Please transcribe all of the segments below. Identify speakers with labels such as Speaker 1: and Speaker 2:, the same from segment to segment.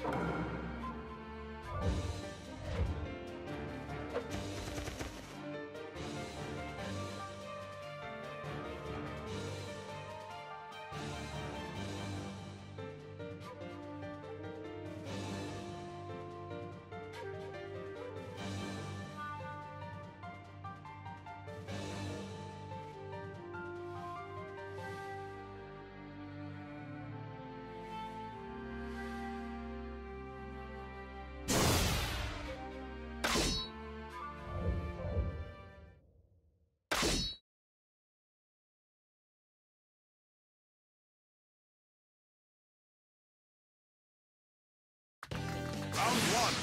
Speaker 1: Round one.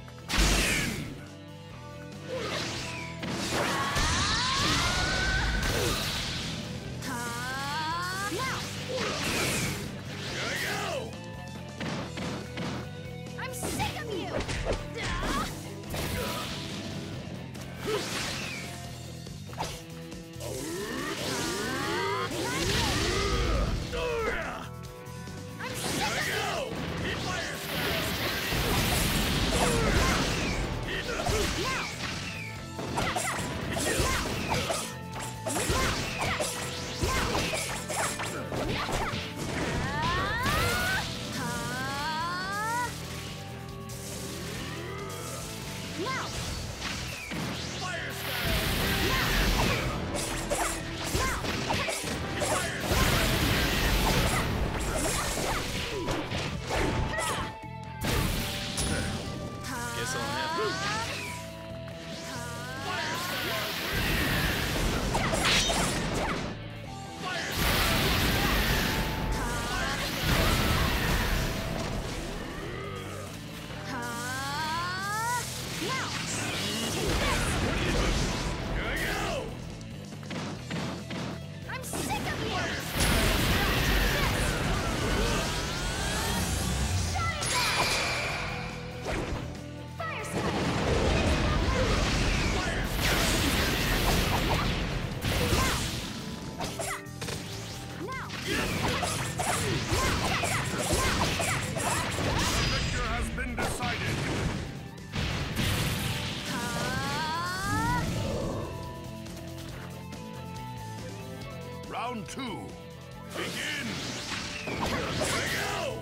Speaker 1: Round two. Begin! Here we go!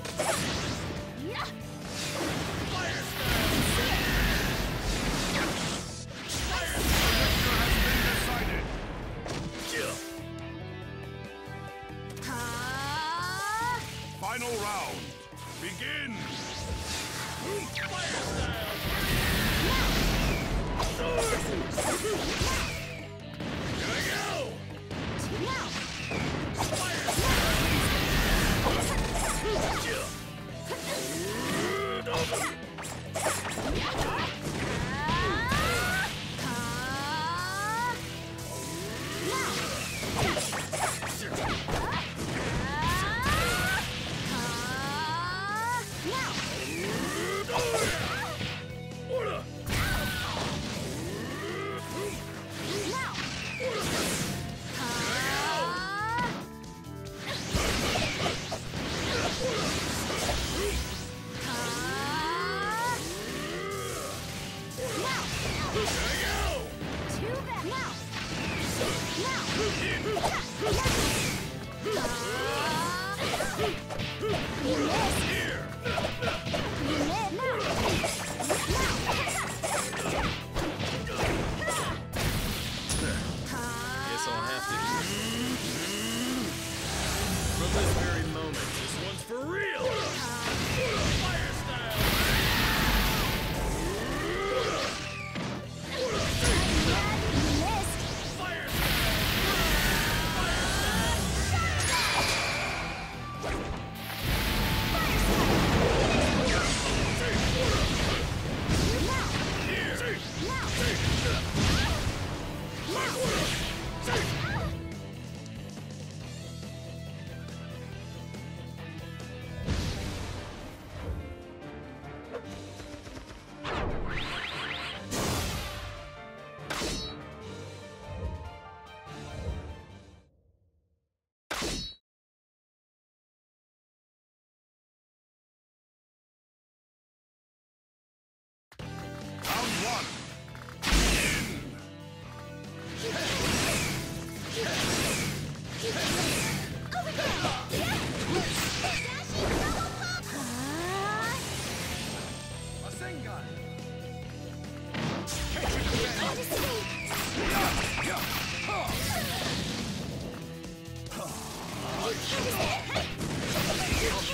Speaker 1: Fire style! Fire style has been decided. Final round. Begin! Fire style! Here we go!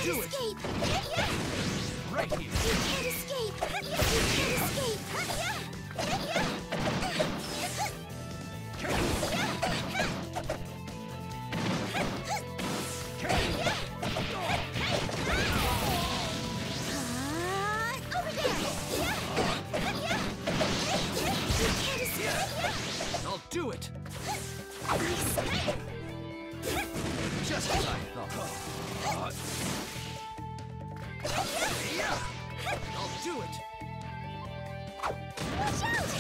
Speaker 2: do it!
Speaker 3: Escape!
Speaker 2: Right here!
Speaker 3: You can't escape! You can't escape! Over there! You can't escape!
Speaker 2: I'll do it!
Speaker 3: Nice!
Speaker 2: Just as I thought. I'll do it!
Speaker 3: Watch out!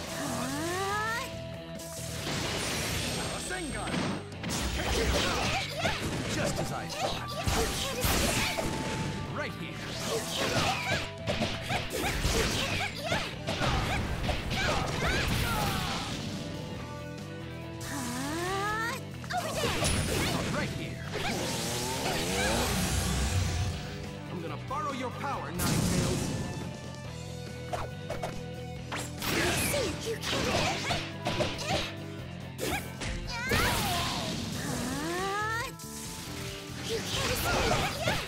Speaker 2: Rasengan! Just as I thought.
Speaker 3: You can't escape!
Speaker 2: Right here!
Speaker 3: You can't! Over there!
Speaker 2: Right here! I'm gonna borrow your power, Ninetales!
Speaker 3: See, you can't! You can't escape!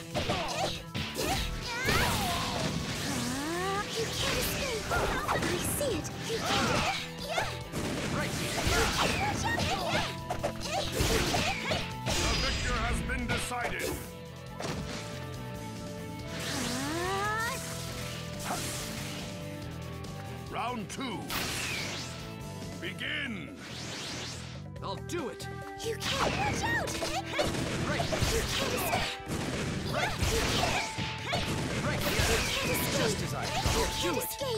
Speaker 3: You can't escape! I see it! You can't!
Speaker 2: Right here!
Speaker 1: The victor has been decided. Round 2. Begin.
Speaker 2: I'll do it!
Speaker 3: You can't! Watch out!
Speaker 2: Right
Speaker 3: You
Speaker 2: here!
Speaker 3: can't escape!
Speaker 2: Right
Speaker 3: You
Speaker 2: here!
Speaker 3: can't!
Speaker 2: Right
Speaker 3: You
Speaker 2: here!
Speaker 3: can't escape!
Speaker 2: Just as I thought.
Speaker 3: You
Speaker 2: I'll do
Speaker 3: can't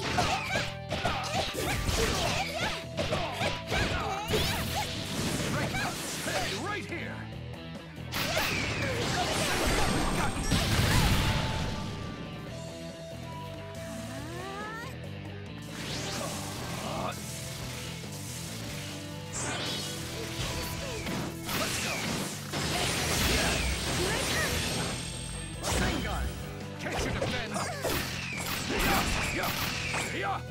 Speaker 2: it!
Speaker 3: escape!
Speaker 2: Right here! Hey, right here! Let's go! Rasengan! Can't you defend? Yeah!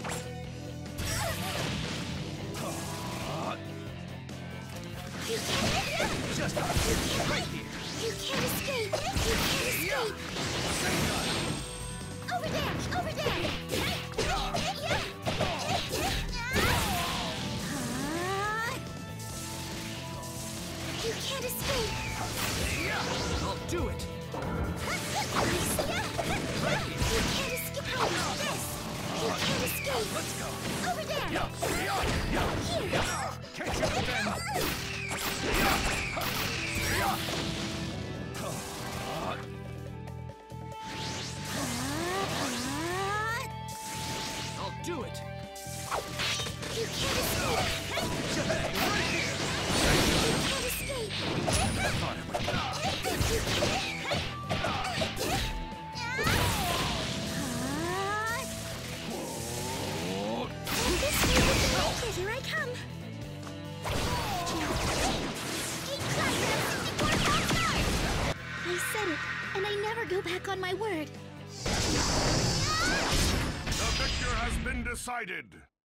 Speaker 3: You can't!
Speaker 2: Just right here!
Speaker 3: You can't escape! You can't escape!
Speaker 2: Rasengan!
Speaker 3: Over there! Over there! You can't escape!
Speaker 2: I'll do it! Right here!
Speaker 3: You can't escape! How about this? You can't escape!
Speaker 2: Let's go!
Speaker 3: Over there!
Speaker 2: Here! Can't you defend? I'll do it!
Speaker 3: You can't escape!
Speaker 2: Hey, right here!
Speaker 3: You can't escape!
Speaker 2: Thought it would.
Speaker 3: You Here I come! I said it, and I never go back on my word.
Speaker 1: The victor has been decided.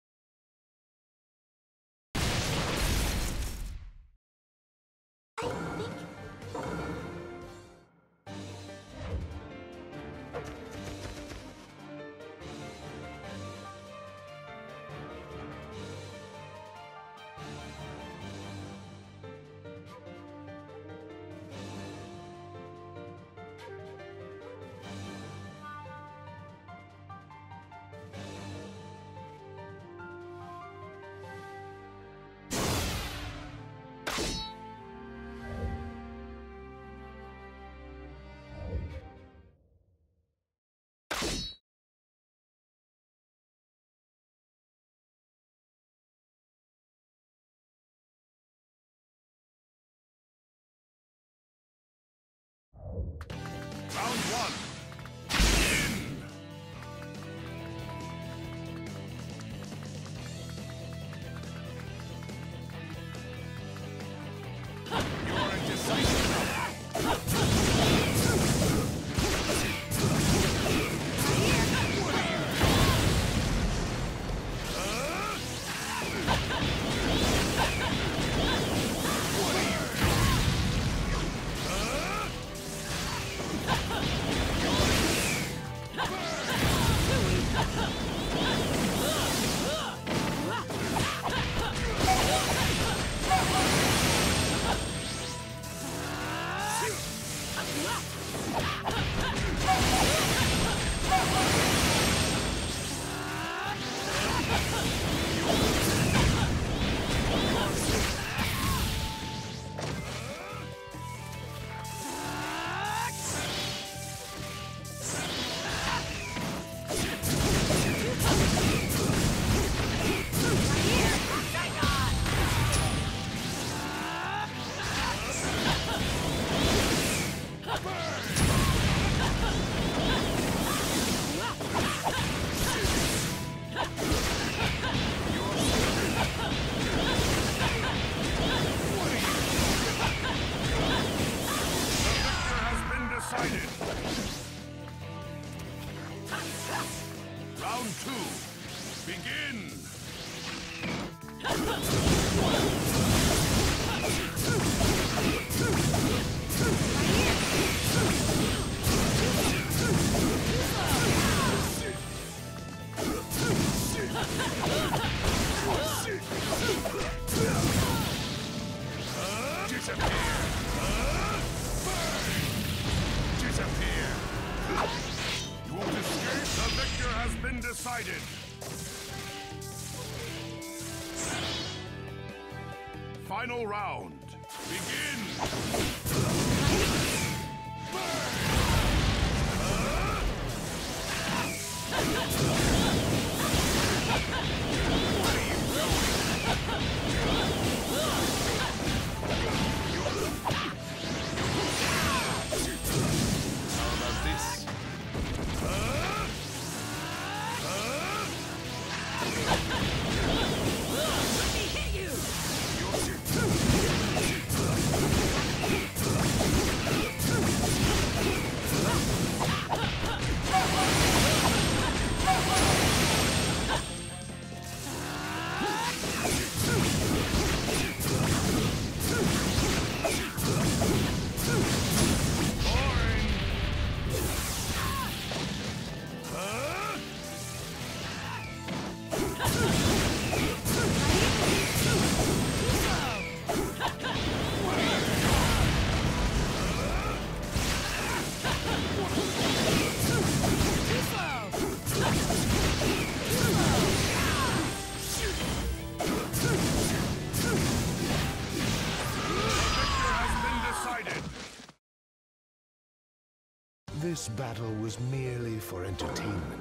Speaker 3: I think...
Speaker 1: Round 2. Begin! Disappear! You won't escape! The victor has been decided! Final round. Begin!
Speaker 4: This battle was merely for entertainment.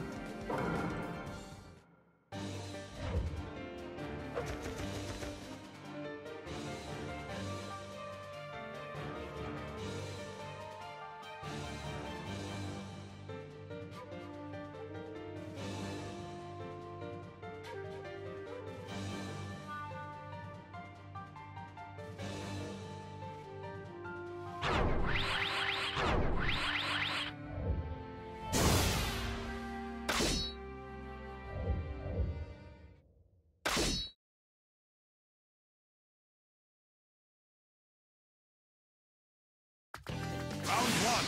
Speaker 1: Round 1.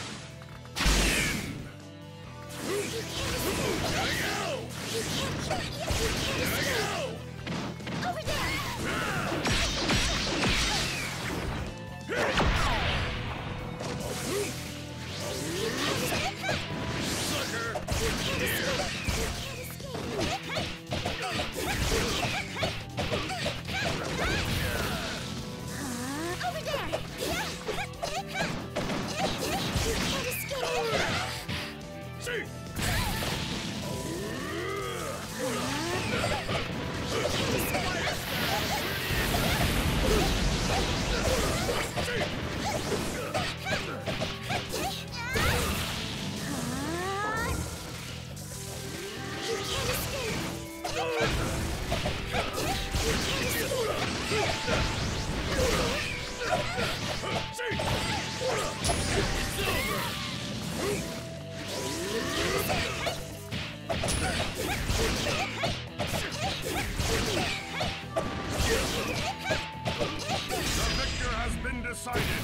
Speaker 3: Over there!
Speaker 1: Sucker!
Speaker 3: Over there!
Speaker 1: See! The victor has been decided.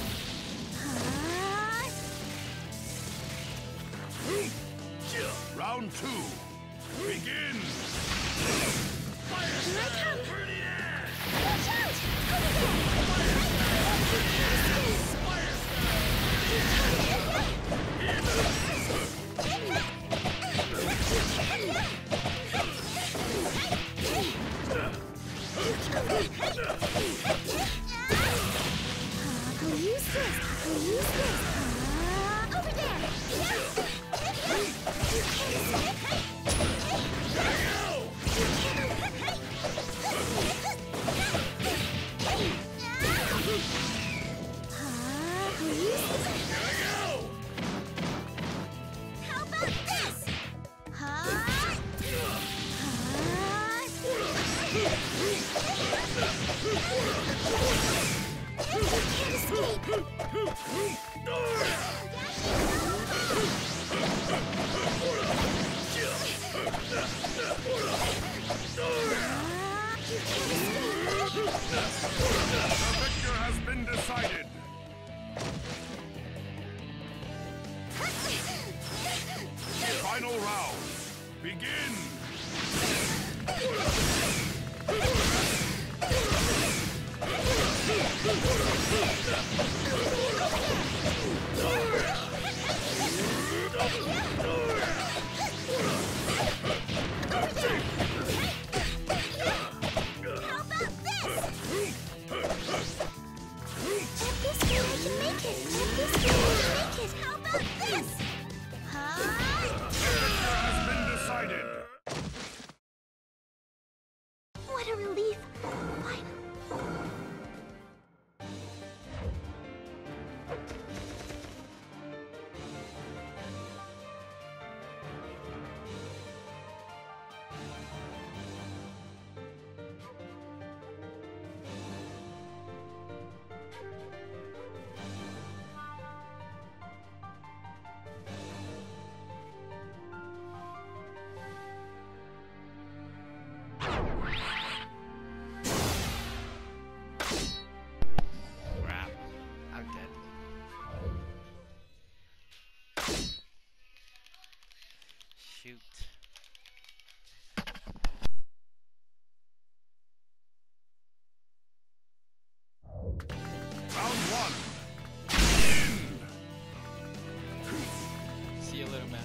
Speaker 1: Round 2. Begin! Final round. Begin.
Speaker 3: What a relief! Finally.
Speaker 5: Crap. I'm dead. Shoot.
Speaker 1: Round one.
Speaker 5: See you later, man.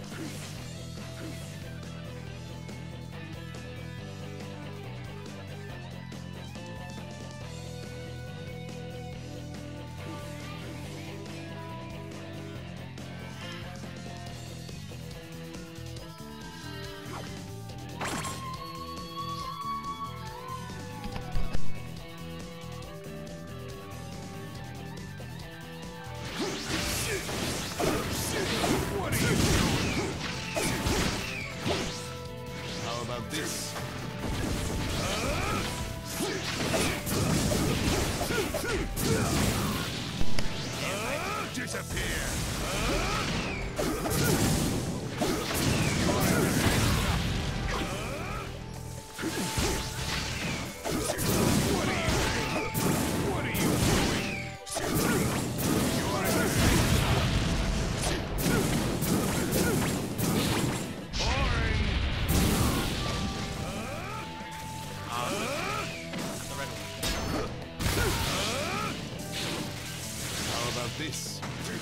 Speaker 1: What are you doing? How about this? Disappear. What are you doing? How about this?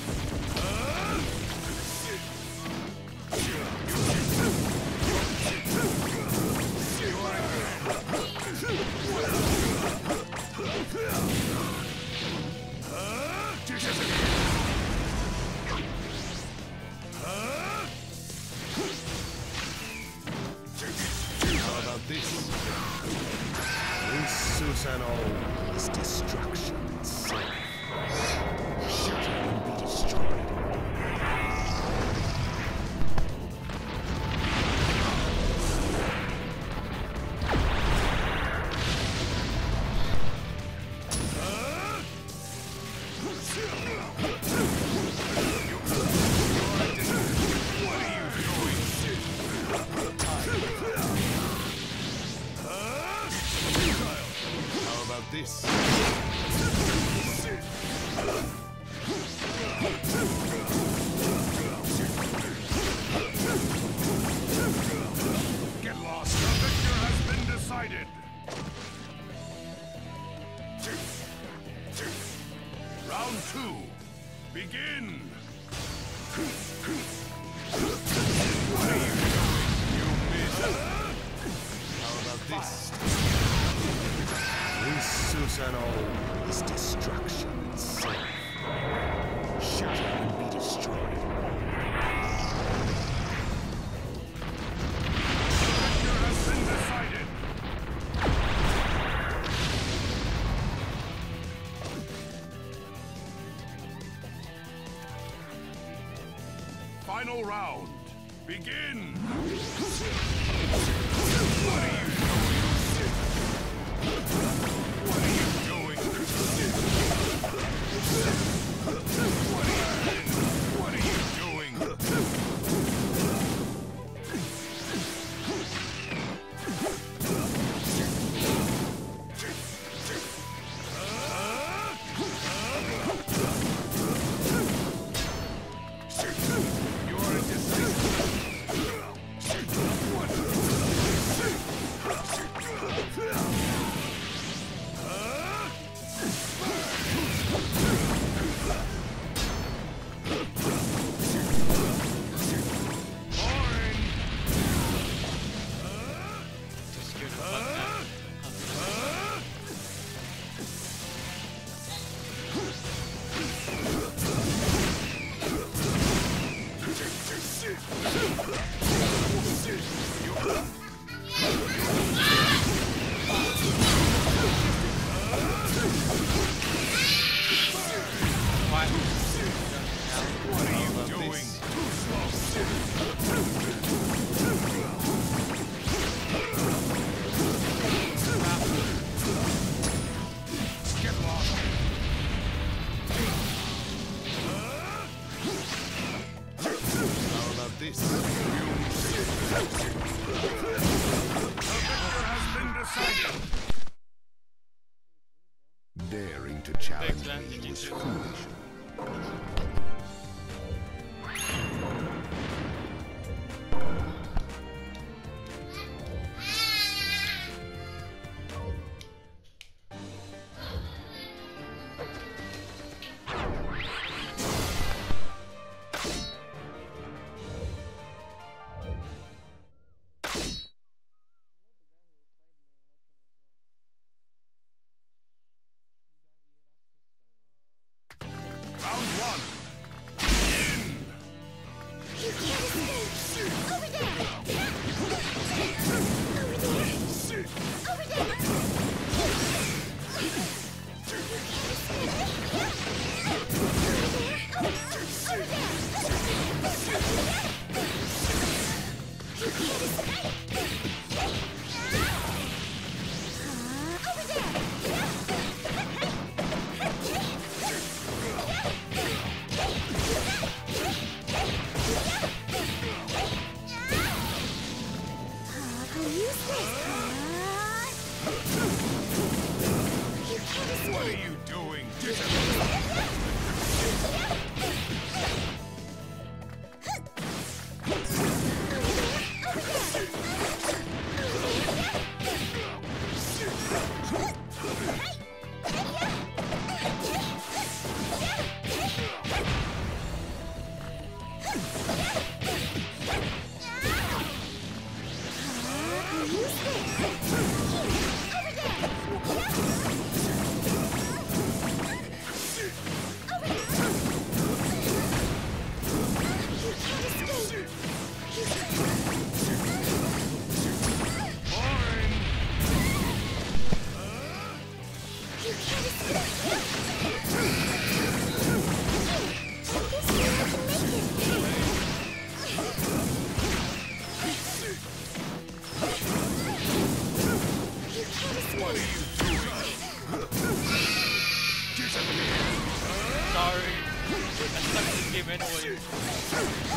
Speaker 1: How about this?
Speaker 4: This Susanoo is destruction itself. Shatter and be destroyed.
Speaker 1: How about this? Get lost. The victor has been decided. Round two. Begin. What are you doing? You missed. How about this?
Speaker 4: This Susanoo is destruction itself. Shatter and be destroyed.
Speaker 1: Victor has been decided. Final round. Begin. What are you doing? What are you doing? What are you doing? You're indecisive. has been decided.
Speaker 4: Daring to challenge
Speaker 5: advantage
Speaker 4: me was
Speaker 5: into-
Speaker 4: foolish.
Speaker 1: Round one.
Speaker 3: You can't escape! Over there! Over there! Over there!
Speaker 1: What are you doing?
Speaker 5: Sorry. I suck at this game anyway.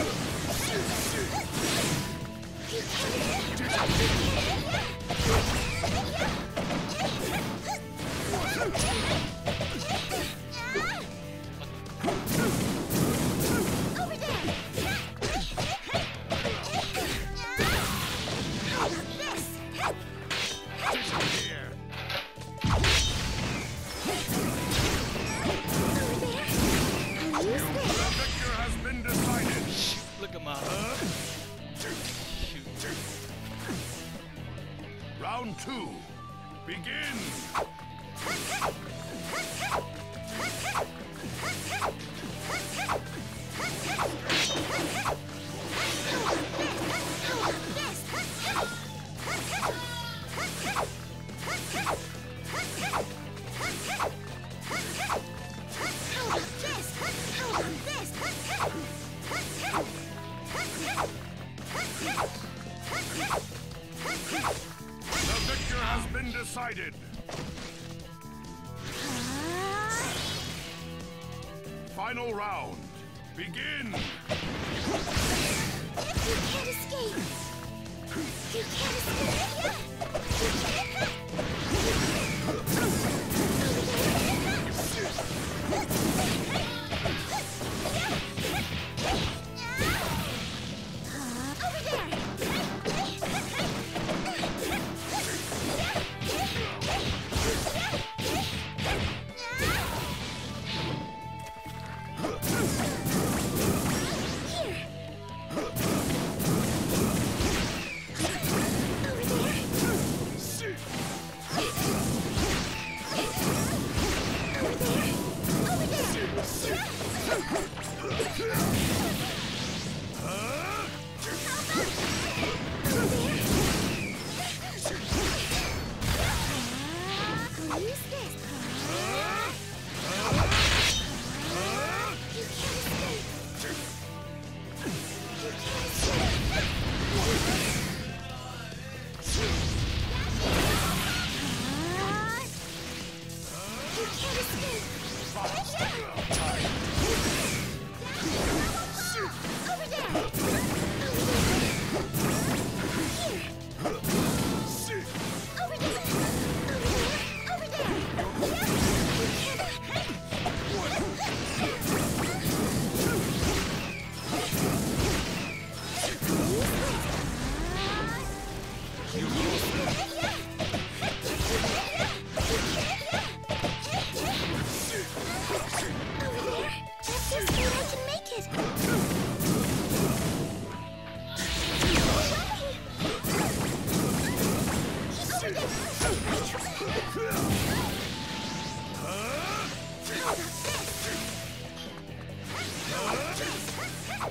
Speaker 1: The victor has been decided.
Speaker 5: Look at my. Shoot.
Speaker 1: Round two. Begin. The victor has been decided. Final round. Begin.
Speaker 3: You can't escape! You can't escape!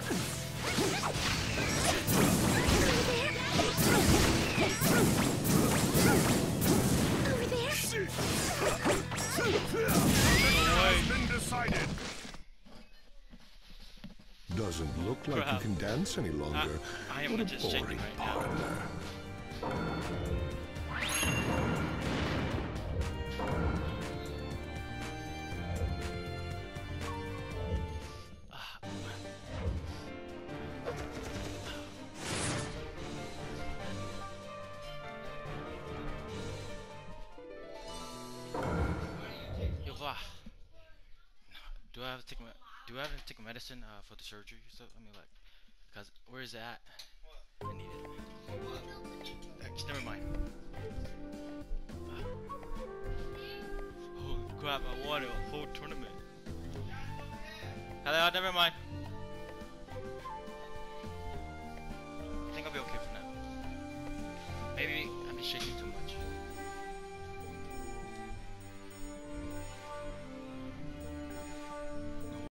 Speaker 3: Over there.
Speaker 1: Has been decided.
Speaker 4: Doesn't look like you can dance any longer.
Speaker 5: I am
Speaker 4: What a
Speaker 5: just shaking
Speaker 4: boring
Speaker 5: right now.
Speaker 4: partner.
Speaker 5: Yo, do I have to take medicine for the surgery or stuff? I mean, like, cause where is it at? I need it. Actually, never mind. Holy crap! I won a whole tournament. Hello, never mind.